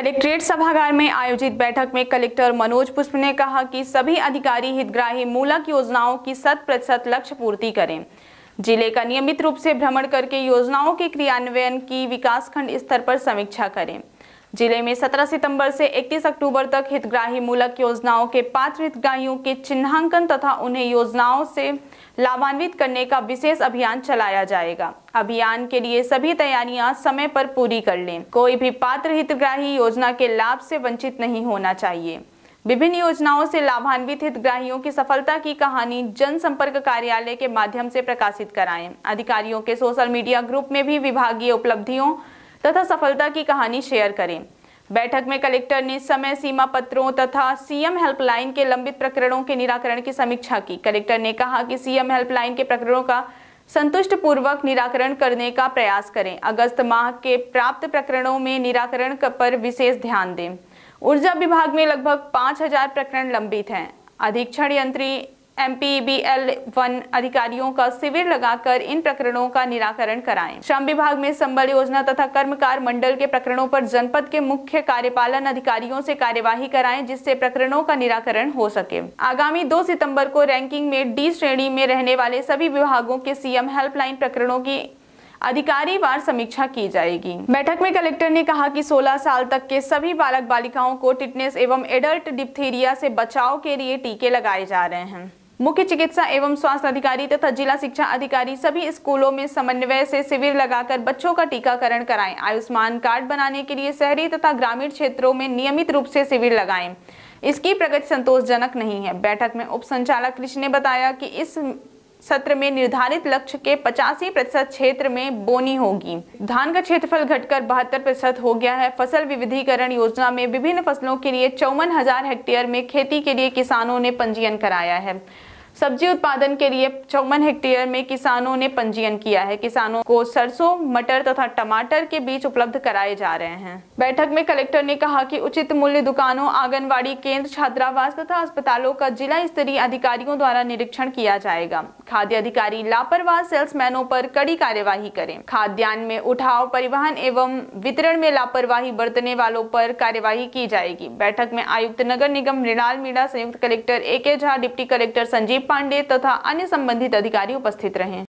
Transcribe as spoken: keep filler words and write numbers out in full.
Collectorate सभागार में आयोजित बैठक में कलेक्टर मनोज पुष्प ने कहा कि सभी अधिकारी हितग्राही मूलक योजनाओं की शत प्रतिशत लक्ष्य पूर्ति करें। जिले का नियमित रूप से भ्रमण करके योजनाओं के क्रियान्वयन की विकासखंड स्तर पर समीक्षा करें। जिले में सत्रह सितंबर से इकतीस अक्टूबर तक हितग्राही मूलक योजनाओं के पात्र हितग्राहियों के चिन्हांकन तथा उन्हें योजनाओं से लाभान्वित करने का विशेष अभियान चलाया जाएगा। अभियान के लिए सभी तैयारियां समय पर पूरी कर लें। कोई भी पात्र हितग्राही योजना के लाभ से वंचित नहीं होना चाहिए। विभिन्न योजनाओं से लाभान्वित हितग्राहियों की सफलता की कहानी जनसंपर्क कार्यालय के माध्यम से प्रकाशित कराएं। अधिकारियों के सोशल मीडिया ग्रुप में भी विभागीय उपलब्धियों तथा सफलता की कहानी शेयर करें। बैठक में कलेक्टर ने समय सीमा पत्रों तथा सीएम हेल्पलाइन के लंबित प्रकरणों के निराकरण की समीक्षा की। कलेक्टर ने कहा कि सीएम हेल्पलाइन के प्रकरणों का संतुष्ट पूर्वक निराकरण करने का प्रयास करें। अगस्त माह के प्राप्त प्रकरणों में निराकरण पर विशेष ध्यान दें। ऊर्जा विभाग में लगभग पाँच हजार प्रकरण लंबित हैं। अधीक्षण यंत्री एम पी बी एल वन अधिकारियों का शिविर लगाकर इन प्रकरणों का निराकरण कराएं। श्रम विभाग में संबल योजना तथा कर्मकार मंडल के प्रकरणों पर जनपद के मुख्य कार्यपालन अधिकारियों से कार्यवाही कराएं, जिससे प्रकरणों का निराकरण हो सके। आगामी दो सितंबर को रैंकिंग में डी श्रेणी में रहने वाले सभी विभागों के सीएम हेल्पलाइन प्रकरणों की अधिकारी वार समीक्षा की जाएगी। बैठक में कलेक्टर ने कहा कि सोलह साल तक के सभी बालक बालिकाओं को टिटनेस एवं एडल्ट डिप्थीरिया से बचाव के लिए टीके लगाए जा रहे हैं। मुख्य चिकित्सा एवं स्वास्थ्य अधिकारी तथा जिला शिक्षा अधिकारी सभी स्कूलों में समन्वय से शिविर लगाकर बच्चों का टीकाकरण कराएं। आयुष्मान कार्ड बनाने के लिए शहरी तथा ग्रामीण क्षेत्रों में नियमित रूप से शिविर लगाएं। इसकी प्रगति संतोषजनक नहीं है। बैठक में उप संचालक कृषि ने बताया कि इस सत्र में निर्धारित लक्ष्य के पचासी प्रतिशत क्षेत्र में बोनी होगी। धान का क्षेत्रफल घटकर बहत्तर प्रतिशत हो गया है। फसल विविधीकरण योजना में विभिन्न फसलों के लिए चौवन हजार हेक्टेयर में खेती के लिए किसानों ने पंजीयन कराया है। सब्जी उत्पादन के लिए चौवन हेक्टेयर में किसानों ने पंजीयन किया है। किसानों को सरसों, मटर तथा टमाटर के बीज उपलब्ध कराए जा रहे हैं। बैठक में कलेक्टर ने कहा कि उचित मूल्य दुकानों, आंगनवाड़ी केंद्र, छात्रावास तथा अस्पतालों का जिला स्तरीय अधिकारियों द्वारा निरीक्षण किया जाएगा। खाद्य अधिकारी लापरवाह सेल्समैनों पर कड़ी कार्यवाही करें। खाद्यान्न में उठाव, परिवहन एवं वितरण में लापरवाही बरतने वालों पर कार्यवाही की जाएगी। बैठक में आयुक्त नगर निगम मृणाल मीणा, संयुक्त collector A K Jha, deputy collector Sanjeev Pandey तथा अन्य संबंधित अधिकारी उपस्थित रहे।